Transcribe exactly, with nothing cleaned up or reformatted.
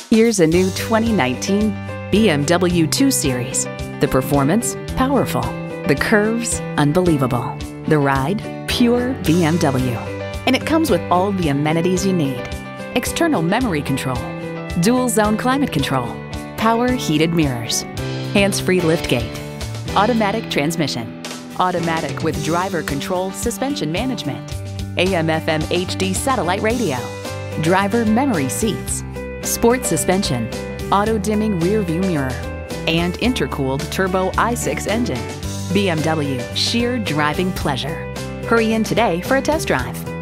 Here's a new twenty nineteen B M W two series. The performance, powerful. The curves, unbelievable. The ride, pure B M W. And it comes with all the amenities you need. External memory control, dual zone climate control, power heated mirrors, hands-free liftgate, automatic transmission, automatic with driver control suspension management, A M F M H D satellite radio, driver memory seats, sport suspension, auto-dimming rear view mirror, and intercooled turbo I six engine. B M W, sheer driving pleasure. Hurry in today for a test drive.